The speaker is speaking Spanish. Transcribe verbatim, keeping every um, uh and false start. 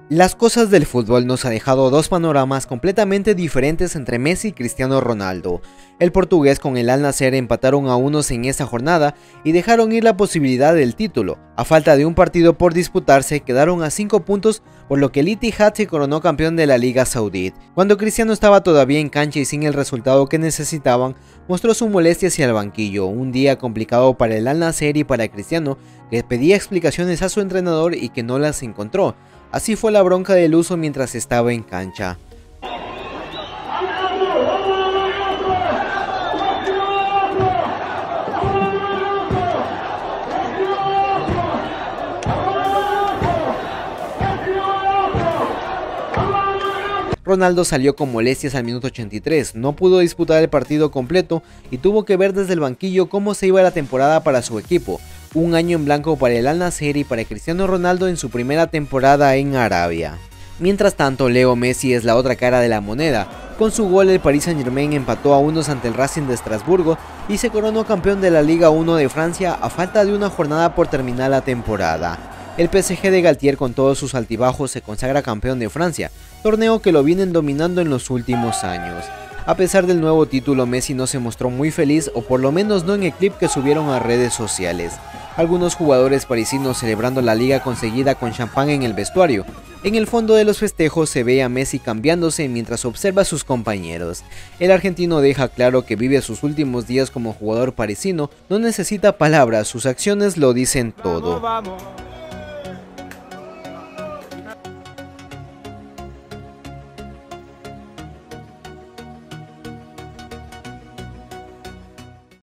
Las cosas del fútbol nos ha dejado dos panoramas completamente diferentes entre Messi y Cristiano Ronaldo. El portugués con el Al-Nassr empataron a unos en esa jornada y dejaron ir la posibilidad del título. A falta de un partido por disputarse, quedaron a cinco puntos, por lo que el Ittihad se coronó campeón de la Liga Saudí. Cuando Cristiano estaba todavía en cancha y sin el resultado que necesitaban, mostró su molestia hacia el banquillo. Un día complicado para el Al-Nassr y para Cristiano, que pedía explicaciones a su entrenador y que no las encontró. Así fue la bronca del luso mientras estaba en cancha. Ronaldo salió con molestias al minuto ochenta y tres, no pudo disputar el partido completo y tuvo que ver desde el banquillo cómo se iba la temporada para su equipo. Un año en blanco para el Al-Nassr y para Cristiano Ronaldo en su primera temporada en Arabia. Mientras tanto, Leo Messi es la otra cara de la moneda. Con su gol el Paris Saint-Germain empató a unos ante el Racing de Estrasburgo y se coronó campeón de la Liga uno de Francia a falta de una jornada por terminar la temporada. El P S G de Galtier, con todos sus altibajos, se consagra campeón de Francia, torneo que lo vienen dominando en los últimos años. A pesar del nuevo título, Messi no se mostró muy feliz, o por lo menos no en el clip que subieron a redes sociales. Algunos jugadores parisinos celebrando la liga conseguida con champán en el vestuario. En el fondo de los festejos se ve a Messi cambiándose mientras observa a sus compañeros. El argentino deja claro que vive sus últimos días como jugador parisino, no necesita palabras, sus acciones lo dicen todo.